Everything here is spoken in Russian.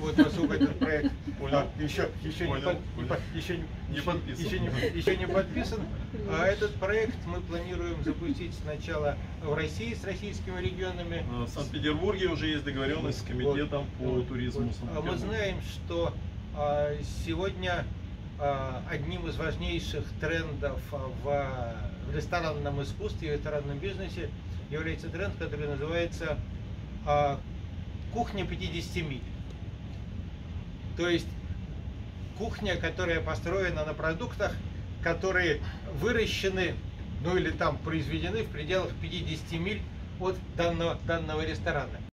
Вот, поскольку этот проект еще не подписан, а этот проект мы планируем запустить сначала в России с российскими регионами. В Санкт-Петербурге уже есть договоренность с комитетом по туризму. Мы знаем, что сегодня одним из важнейших трендов в ресторанном искусстве, в ресторанном бизнесе является тренд, который называется кухня 50 миль. То есть кухня, которая построена на продуктах, которые выращены, ну или там произведены в пределах 50 миль от данного ресторана.